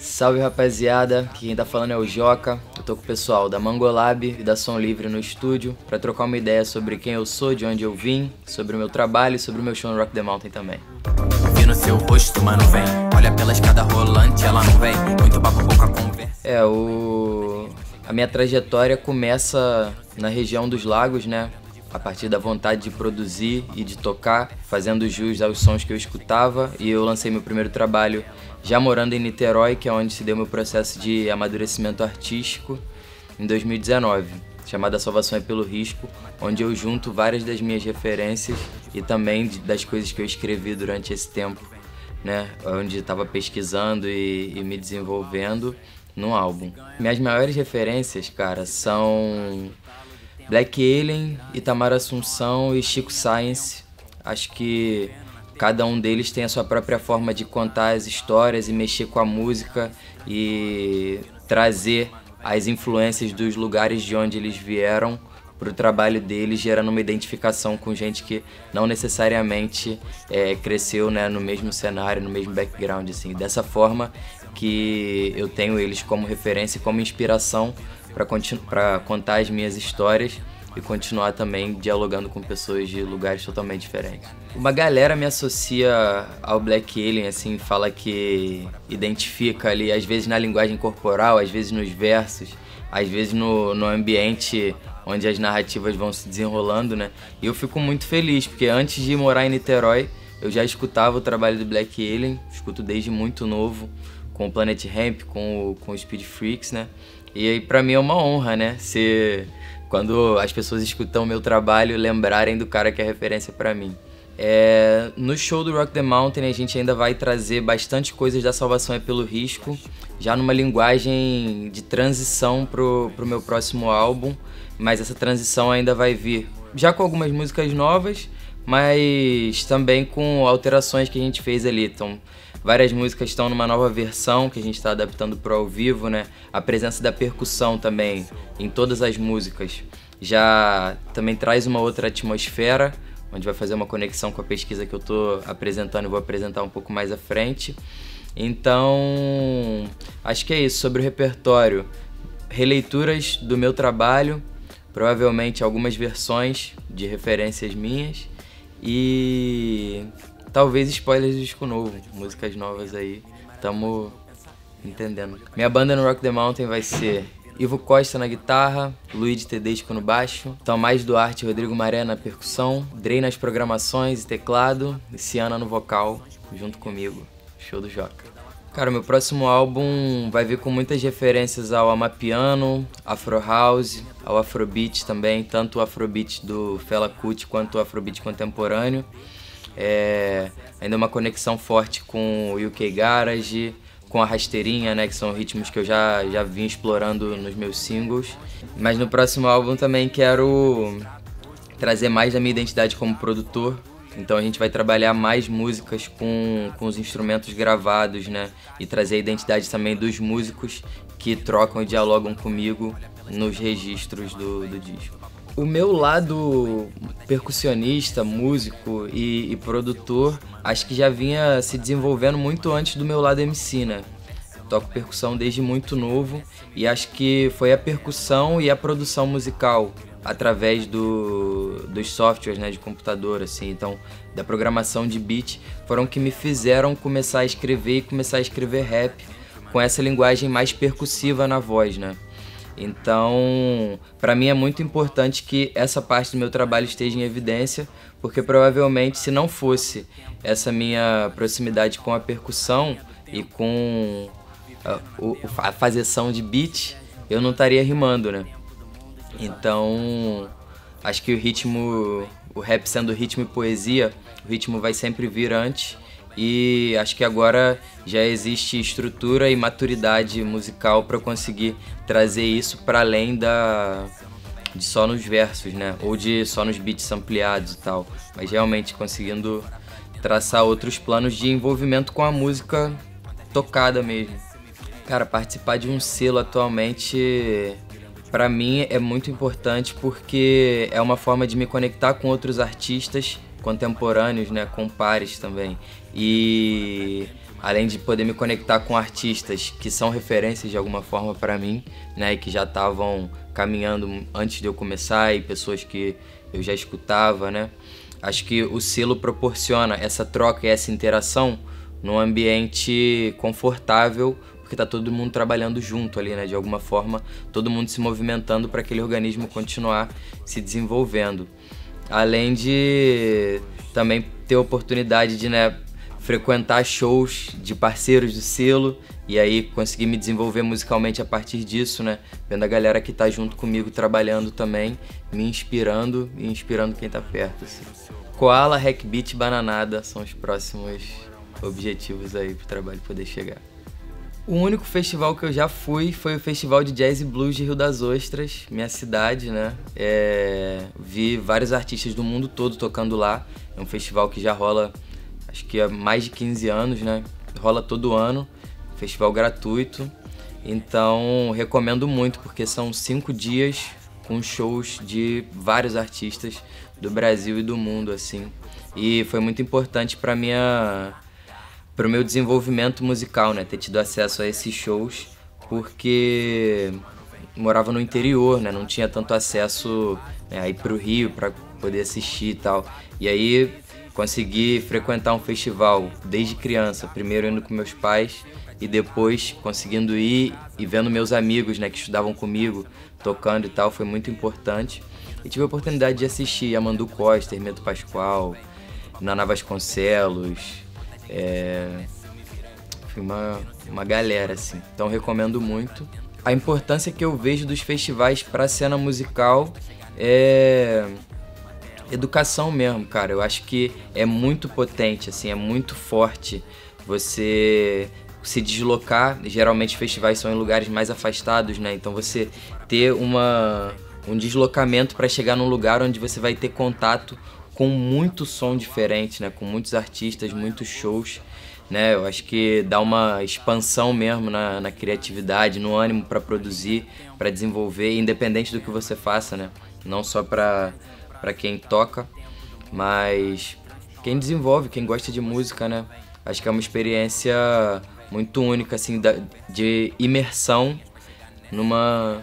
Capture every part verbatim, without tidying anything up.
Salve rapaziada, aqui quem tá falando é o Joca. Eu tô com o pessoal da Mangolab e da Som Livre no estúdio pra trocar uma ideia sobre quem eu sou, de onde eu vim, sobre o meu trabalho e sobre o meu show no Rock the Mountain também. Vi no seu rosto, mano, vem. Olha pela escada rolante, ela não vem. Muito papo, pouca conversa. É, o... a minha trajetória começa na região dos lagos, né? A partir da vontade de produzir e de tocar, fazendo jus aos sons que eu escutava. E eu lancei meu primeiro trabalho já morando em Niterói, que é onde se deu meu processo de amadurecimento artístico, em dois mil e dezenove, chamado A Salvação é pelo Risco, onde eu junto várias das minhas referências e também das coisas que eu escrevi durante esse tempo, né? Onde estava pesquisando e, e me desenvolvendo num álbum. Minhas maiores referências, cara, são Black Alien, Itamar Assunção e Chico Science. Acho que cada um deles tem a sua própria forma de contar as histórias e mexer com a música e trazer as influências dos lugares de onde eles vieram para o trabalho deles, gerando uma identificação com gente que não necessariamente é, cresceu, né, no mesmo cenário, no mesmo background, assim. Dessa forma que eu tenho eles como referência e como inspiração para contar as minhas histórias e continuar também dialogando com pessoas de lugares totalmente diferentes. Uma galera me associa ao Black Alien, assim, fala que identifica ali, às vezes na linguagem corporal, às vezes nos versos, às vezes no, no ambiente onde as narrativas vão se desenrolando, né? E eu fico muito feliz, porque antes de morar em Niterói, eu já escutava o trabalho do Black Alien, escuto desde muito novo, com o Planet Hemp, com o, com o Speed Freaks, né? E aí pra mim é uma honra, né? Ser... quando as pessoas escutam o meu trabalho, lembrarem do cara que é referência pra mim. É, no show do Rock the Mountain a gente ainda vai trazer bastante coisas da Salvação é pelo Risco, já numa linguagem de transição pro, pro meu próximo álbum, mas essa transição ainda vai vir já com algumas músicas novas, mas também com alterações que a gente fez ali. Então, várias músicas estão numa nova versão que a gente está adaptando pro ao vivo, né? A presença da percussão também em todas as músicas já também traz uma outra atmosfera, onde vai fazer uma conexão com a pesquisa que eu tô apresentando e vou apresentar um pouco mais à frente. Então, acho que é isso. Sobre o repertório, releituras do meu trabalho, provavelmente algumas versões de referências minhas e talvez spoilers do disco novo, músicas novas aí, tamo entendendo. Minha banda no Rock the Mountain vai ser Ivo Costa na guitarra, Luigi Tedesco no baixo, Tomás Duarte e Rodrigo Maré na percussão, Drey nas programações e teclado, e Ciana no vocal, junto comigo. Show do Joca. Cara, meu próximo álbum vai vir com muitas referências ao Amapiano, Afro House, ao Afrobeat também, tanto o Afrobeat do Fela Kuti quanto o Afrobeat contemporâneo. É, ainda uma conexão forte com o U K Garage, com a rasteirinha, né, que são ritmos que eu já, já vim explorando nos meus singles. Mas no próximo álbum também quero trazer mais da minha identidade como produtor. Então a gente vai trabalhar mais músicas com, com os instrumentos gravados, né, e trazer a identidade também dos músicos que trocam e dialogam comigo nos registros do, do disco. O meu lado percussionista, músico e, e produtor, acho que já vinha se desenvolvendo muito antes do meu lado M C, né? Toco percussão desde muito novo e acho que foi a percussão e a produção musical através do, dos softwares, né, de computador, assim, então da programação de beat, foram que me fizeram começar a escrever e começar a escrever rap com essa linguagem mais percussiva na voz, né? Então, para mim é muito importante que essa parte do meu trabalho esteja em evidência, porque provavelmente se não fosse essa minha proximidade com a percussão e com a, a fazeção de beat, eu não estaria rimando, né? Então, acho que o ritmo, o rap sendo ritmo e poesia, o ritmo vai sempre vir antes. E acho que agora já existe estrutura e maturidade musical para eu conseguir trazer isso para além da de só nos versos, né? Ou de só nos beats ampliados e tal. Mas realmente conseguindo traçar outros planos de envolvimento com a música tocada mesmo. Cara, participar de um selo atualmente, para mim, é muito importante porque é uma forma de me conectar com outros artistas contemporâneos, né, com pares também, e além de poder me conectar com artistas que são referências de alguma forma para mim, né, e que já estavam caminhando antes de eu começar, e pessoas que eu já escutava, né. Acho que o selo proporciona essa troca e essa interação num ambiente confortável, porque tá todo mundo trabalhando junto ali, né, de alguma forma, todo mundo se movimentando para aquele organismo continuar se desenvolvendo. Além de também ter a oportunidade de, né, frequentar shows de parceiros do selo e aí conseguir me desenvolver musicalmente a partir disso, né? Vendo a galera que tá junto comigo trabalhando também, me inspirando e inspirando quem tá perto, assim. Koala, Hackbeat e Bananada são os próximos objetivos aí pro trabalho poder chegar. O único festival que eu já fui foi o Festival de Jazz e Blues de Rio das Ostras, minha cidade, né? É... Vi vários artistas do mundo todo tocando lá. É um festival que já rola, acho que há mais de quinze anos, né? Rola todo ano, festival gratuito. Então, recomendo muito, porque são cinco dias com shows de vários artistas do Brasil e do mundo, assim. E foi muito importante para minha... para o meu desenvolvimento musical, né, ter tido acesso a esses shows, porque morava no interior, né, não tinha tanto acesso, né, a ir pro Rio para poder assistir e tal. E aí consegui frequentar um festival desde criança, primeiro indo com meus pais e depois conseguindo ir e vendo meus amigos, né, que estudavam comigo, tocando e tal, foi muito importante. E tive a oportunidade de assistir Amandu Costa, Hermeto Pascoal, Naná Vasconcelos. É, foi uma, uma galera, assim, então recomendo muito. A importância que eu vejo dos festivais para a cena musical é educação mesmo, cara. Eu acho que é muito potente, assim, é muito forte você se deslocar. Geralmente festivais são em lugares mais afastados, né? Então você ter uma, um deslocamento para chegar num lugar onde você vai ter contato com muito som diferente, né? Com muitos artistas, muitos shows, né? Eu acho que dá uma expansão mesmo na, na criatividade, no ânimo para produzir, para desenvolver, independente do que você faça, né? Não só para para quem toca, mas quem desenvolve, quem gosta de música, né? Acho que é uma experiência muito única, assim, de imersão numa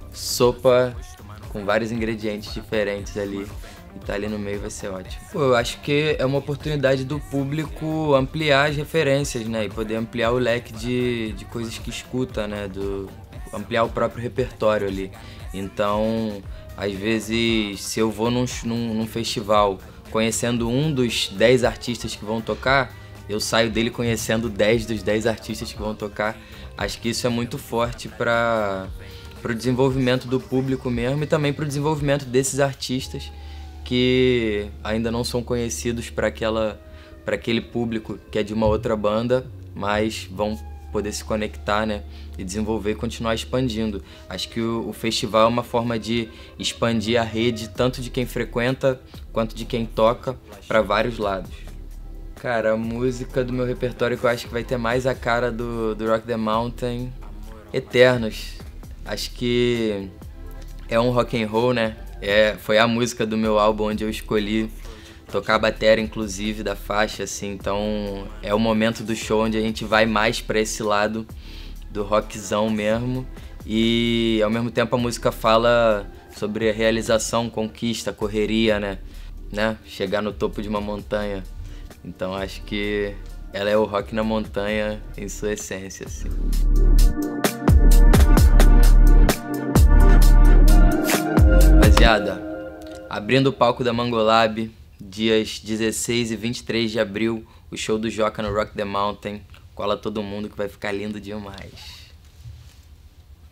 sopa com vários ingredientes diferentes ali. E tá ali no meio vai ser ótimo. Pô, eu acho que é uma oportunidade do público ampliar as referências, né? E poder ampliar o leque de, de coisas que escuta, né? Do, ampliar o próprio repertório ali. Então, às vezes, se eu vou num, num, num festival conhecendo um dos dez artistas que vão tocar, eu saio dele conhecendo dez dos dez artistas que vão tocar. Acho que isso é muito forte para o desenvolvimento do público mesmo e também para o desenvolvimento desses artistas que ainda não são conhecidos para aquela, para aquele público que é de uma outra banda, mas vão poder se conectar, né, e desenvolver e continuar expandindo. Acho que o, o festival é uma forma de expandir a rede tanto de quem frequenta quanto de quem toca para vários lados. Cara, a música do meu repertório que eu acho que vai ter mais a cara do, do Rock the Mountain, Eternos. Acho que é um rock and roll, né? É, foi a música do meu álbum onde eu escolhi tocar a bateria, inclusive, da faixa, assim. Então é o momento do show onde a gente vai mais pra esse lado do rockzão mesmo. E ao mesmo tempo a música fala sobre a realização, conquista, correria, né? né? Chegar no topo de uma montanha. Então acho que ela é o rock na montanha em sua essência, assim. Rapaziada, abrindo o palco da Mangolab, dias dezesseis e vinte e três de abril, o show do Joca no Rock the Mountain. Cola todo mundo que vai ficar lindo demais.